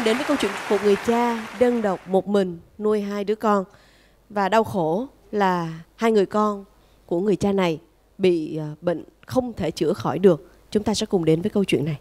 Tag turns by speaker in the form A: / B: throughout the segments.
A: đến với câu chuyện một người cha đơn độc một mình nuôi hai đứa con. Và đau khổ là hai người con của người cha này bị bệnh không thể chữa khỏi được. Chúng ta sẽ cùng đến với câu chuyện này.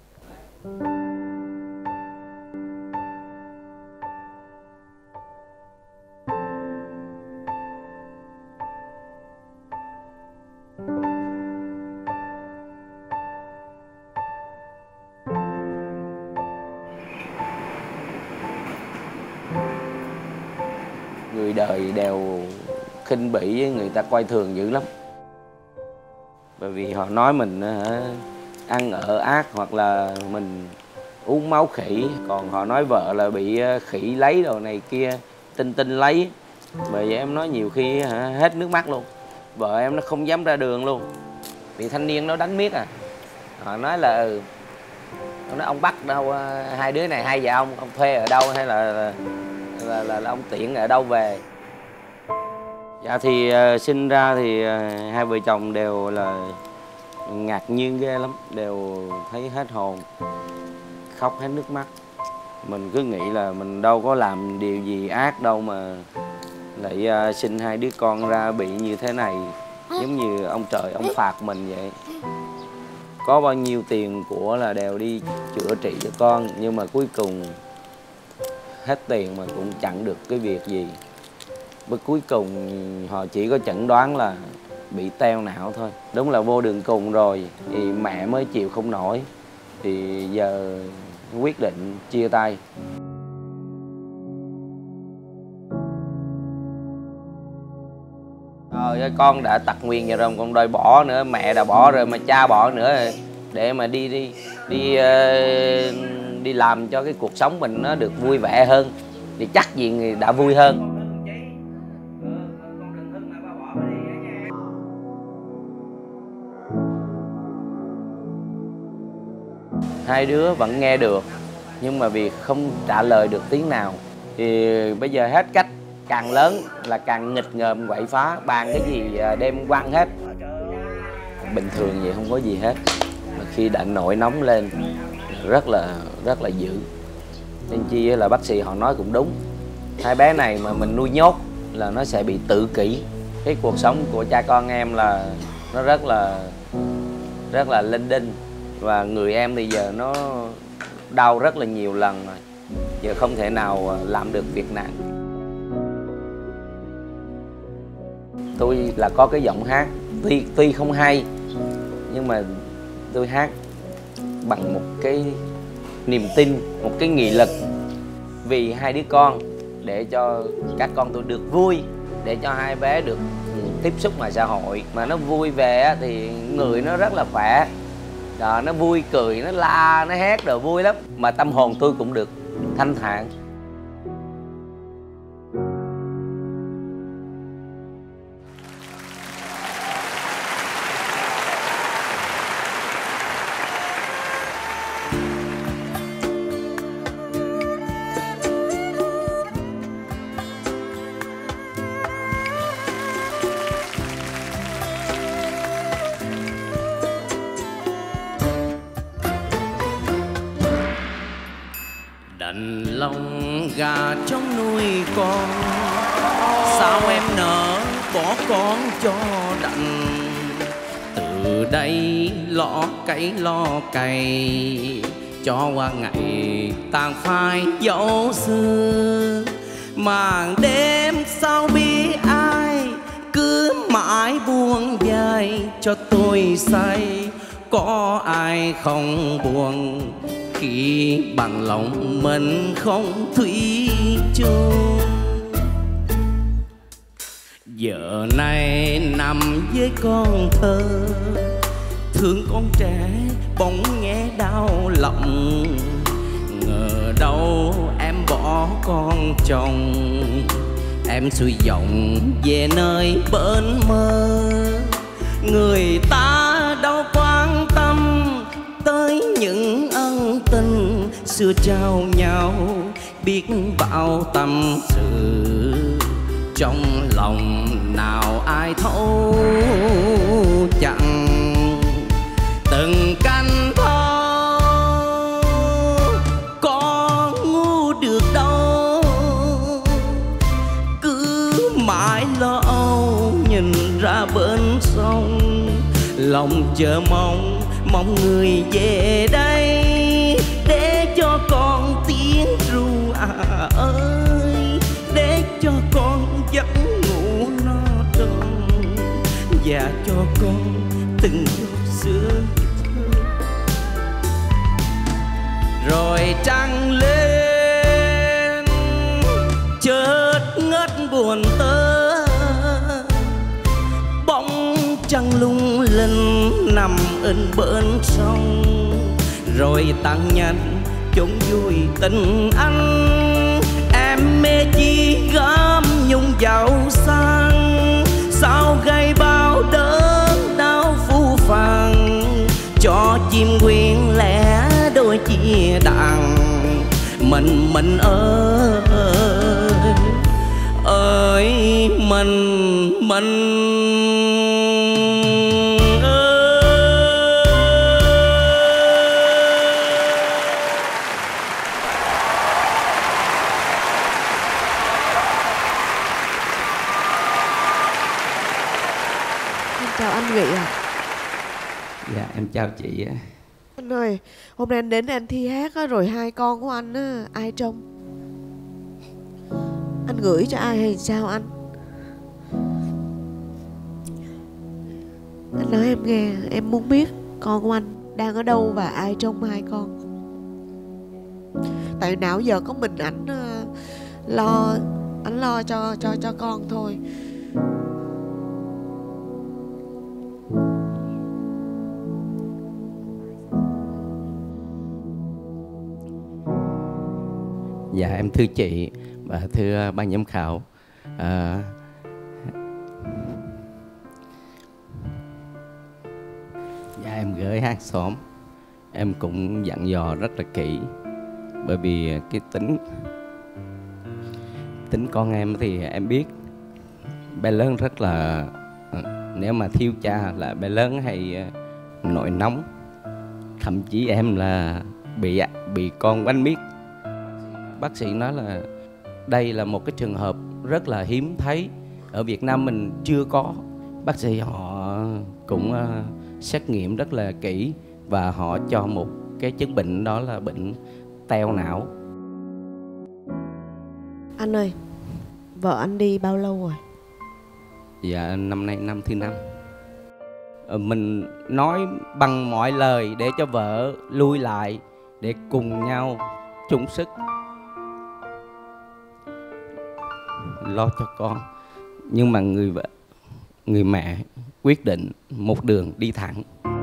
B: Người đời đều khinh bỉ với người ta coi thường dữ lắm. Bởi vì họ nói mình ăn ở ác hoặc là mình uống máu khỉ. Còn họ nói vợ là bị khỉ lấy đồ này kia, tinh tinh lấy. Bởi vậy em nói nhiều khi hết nước mắt luôn. Vợ em nó không dám ra đường luôn. Bị thanh niên nó đánh miết à. Họ nói là nó nói ông bắt đâu hai đứa này, hai vợ ông thuê ở đâu hay là ông tiện ở đâu về. Dạ thì sinh ra thì hai vợ chồng đều là ngạc nhiên ghê lắm, đều thấy hết hồn, khóc hết nước mắt. Mình cứ nghĩ là mình đâu có làm điều gì ác đâu mà lại sinh hai đứa con ra bị như thế này. Giống như ông trời ông phạt mình vậy. Có bao nhiêu tiền của là đều đi chữa trị cho con, nhưng mà cuối cùng hết tiền mà cũng chẳng được cái việc gì. Bởi cuối cùng họ chỉ có chẩn đoán là bị teo não thôi. Đúng là vô đường cùng rồi thì mẹ mới chịu không nổi. Thì giờ quyết định chia tay. Rồi con đã tật nguyền vậy rồi, con đòi bỏ nữa, mẹ đã bỏ rồi mà cha bỏ nữa, để mà đi làm cho cái cuộc sống mình nó được vui vẻ hơn thì chắc gì người đã vui hơn. Hai đứa vẫn nghe được nhưng mà vì không trả lời được tiếng nào thì bây giờ hết cách, càng lớn là càng nghịch ngợm quậy phá, bàn cái gì đem quăng hết. Bình thường vậy không có gì hết, mà khi đã nổi nóng lên rất là dữ. Nên chi là bác sĩ họ nói cũng đúng, hai bé này mà mình nuôi nhốt là nó sẽ bị tự kỷ. Cái cuộc sống của cha con em là nó rất là linh đinh. Và người em thì giờ nó đau rất là nhiều lần rồi, giờ không thể nào làm được việc nặng. Tôi là có cái giọng hát tuy không hay, nhưng mà tôi hát bằng một cái niềm tin, một cái nghị lực vì hai đứa con, để cho các con tôi được vui, để cho hai bé được tiếp xúc ngoài xã hội. Mà nó vui về thì người nó rất là khỏe. Đó, nó vui cười, nó la, nó hét rồi vui lắm. Mà tâm hồn tôi cũng được thanh thản.
C: Đành lòng gà trong nuôi con, sao em nỡ bỏ con cho đành. Từ đây lo cày cho qua ngày tàn phai dấu xưa. Màn đêm sao biết ai cứ mãi buông dài cho tôi say. Có ai không buồn khi bằng lòng mình không thủy chung. Giờ này nằm với con thơ, thương con trẻ bỗng nghe đau lòng. Ngờ đâu em bỏ con chồng, em xuôi dòng về nơi bên mơ. Người ta đâu quan tâm tới những ân tình xưa trao nhau, biết bao tâm sự trong lòng nào ai thấu chẳng. Từng canh thơ con được đâu. Cứ mãi lo âu nhìn ra bên sông, lòng chờ mong mong người về đây để cho con tiếng ru ơi, để cho con giấc ngủ no tròn và cho con từng giọt sương thơ. Rồi trăng lên chợt ngất buồn tơ, bóng trăng lung linh nằm bên bên sông. Rồi tăng nhanh chốn vui tình anh, em mê chi gom nhung giàu sang, sao gây bao đớn đau phu phàng, cho chim quyến lẻ đôi chia đàn. Mình ơi ơi mình
A: Chào anh Nghị ạ.
C: Dạ em chào chị.
A: Anh ơi, hôm nay anh đến anh thi hát á, rồi hai con của anh á, ai trông? Anh gửi cho ai hay sao anh? Anh nói em nghe, em muốn biết con của anh đang ở đâu và ai trông hai con. Tại nào giờ có mình ảnh lo cho con thôi.
C: Dạ em thưa chị và thưa ban giám khảo. Dạ em gửi hàng xóm, em cũng dặn dò rất là kỹ. Bởi vì cái tính con em thì em biết bé lớn rất là, nếu mà thiếu cha là bé lớn hay nổi nóng. Thậm chí em là bị con quánh miết. Bác sĩ nói là đây là một cái trường hợp rất là hiếm thấy, ở Việt Nam mình chưa có. Bác sĩ họ cũng xét nghiệm rất là kỹ và họ cho một cái chứng bệnh, đó là bệnh teo não.
A: Anh ơi, vợ anh đi bao lâu rồi?
C: Dạ năm nay năm thứ 5. Mình nói bằng mọi lời để cho vợ lui lại, để cùng nhau chung sức lo cho con. Nhưng mà người mẹ quyết định một đường đi thẳng.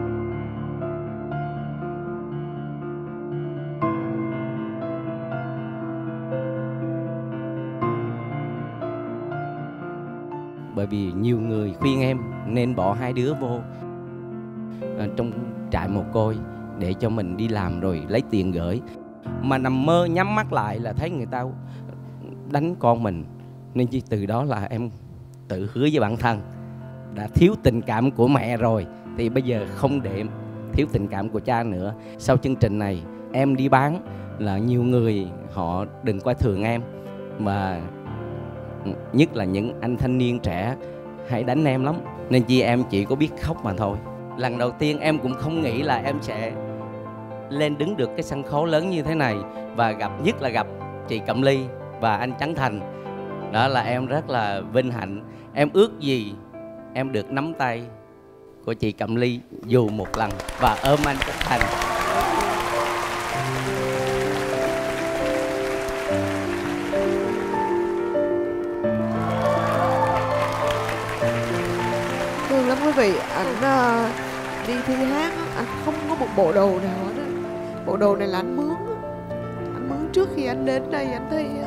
C: Bởi vì nhiều người khuyên em nên bỏ hai đứa vô trong trại mồ côi để cho mình đi làm rồi lấy tiền gửi. Mà nằm mơ nhắm mắt lại là thấy người ta đánh con mình. Nên chỉ từ đó là em tự hứa với bản thân, đã thiếu tình cảm của mẹ rồi thì bây giờ không để thiếu tình cảm của cha nữa. Sau chương trình này em đi bán là nhiều người họ đừng coi thường em, mà nhất là những anh thanh niên trẻ hay đánh em lắm. Nên chi em chỉ có biết khóc mà thôi. Lần đầu tiên em cũng không nghĩ là em sẽ lên đứng được cái sân khấu lớn như thế này, và nhất là gặp chị Cẩm Ly và anh Trấn Thành. Đó là em rất là vinh hạnh. Em ước gì em được nắm tay của chị Cẩm Ly dù một lần và ôm anh Trấn Thành.
A: Thương lắm quý vị, anh đi thi hát á, anh không có một bộ đồ nào hết á. Bộ đồ này là anh mướn á. Anh mướn trước khi anh đến đây anh thi á.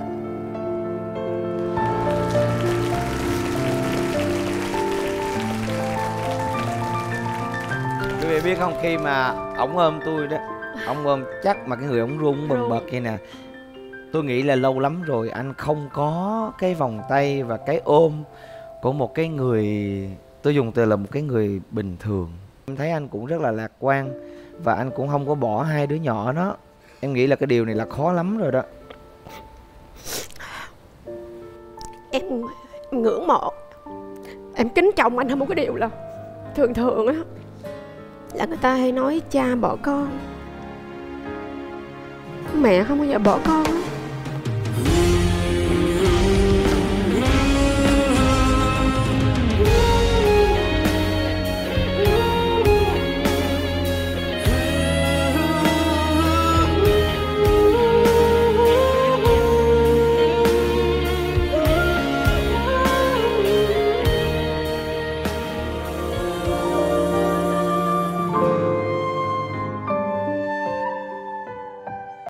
B: Quý vị biết không, khi mà ổng ôm tôi đó, ổng ôm chắc mà cái người ổng run bần bật vậy nè. Tôi nghĩ là lâu lắm rồi anh không có cái vòng tay và cái ôm của một cái người, tôi dùng từ là một cái người bình thường. Em thấy anh cũng rất là lạc quan và anh cũng không có bỏ hai đứa nhỏ đó. Em nghĩ là cái điều này là khó lắm rồi đó.
D: em ngưỡng mộ, em kính trọng anh hơn một cái điều là thường thường á là người ta hay nói cha bỏ con, mẹ không bao giờ bỏ con á.